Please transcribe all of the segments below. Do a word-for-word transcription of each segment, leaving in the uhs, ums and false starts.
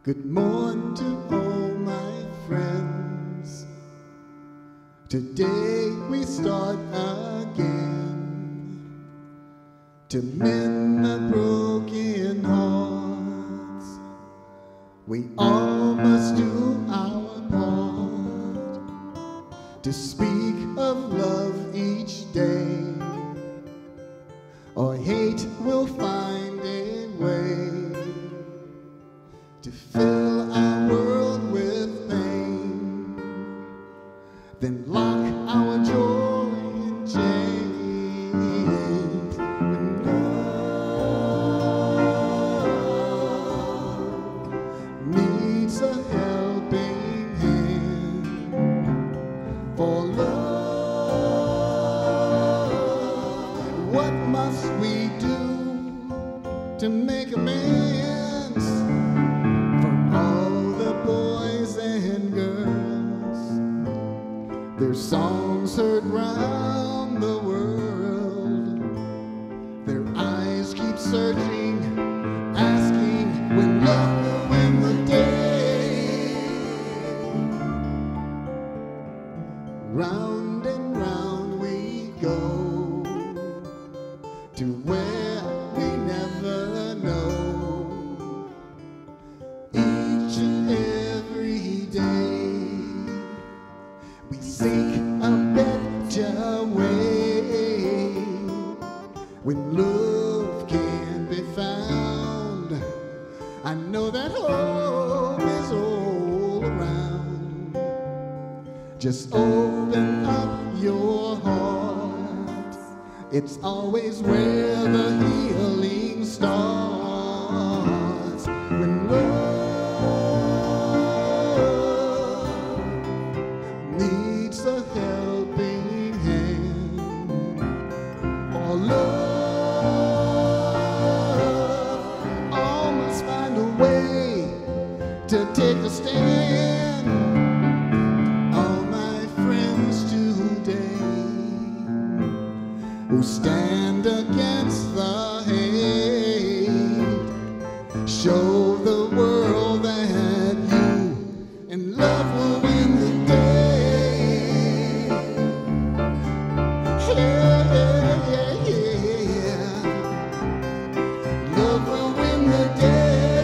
Good morning to all my friends. Today we start again to mend the broken hearts. We all must do our part to speak of love each day, or hate will find a way to fill our world with pain, then lock our joy in chains. When love needs a helping hand, for love, what must we do to make amends? Their songs heard round the world. Their eyes keep searching, asking when love will win the day. Round and round we go to where we never know. Each and every day we seek a better way. When love can be found, I know that hope is all around. Just open up your heart. It's always where the healing starts. When love needs a helping hand, or love, all must find a way to take a stand. All my friends today who stand against the hate, show the world that you and love will win the day. Yeah, yeah, yeah. Love will win the day.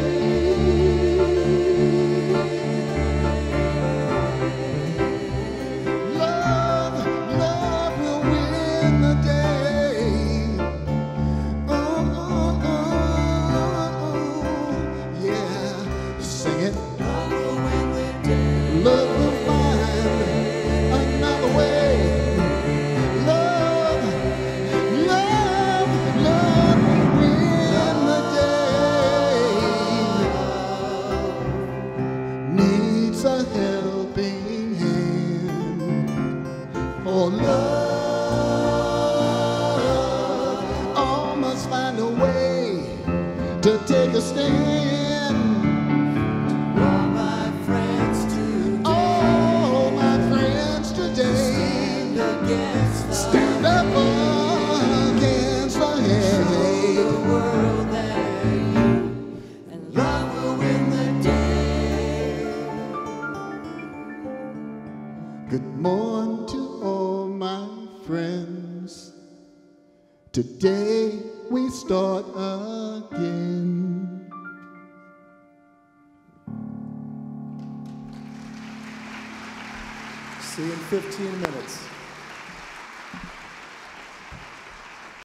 Love, love will win the day. Oh, oh, oh, oh, yeah. Sing it. Love will win the day. Love will find another way. A helping hand, for love, all must find a way to take a stand. All my friends today, all my friends today, stand against the stand up against the hate. Show the world that you and love will win the day. Good morning to all my friends. Today we start again. See you in fifteen minutes.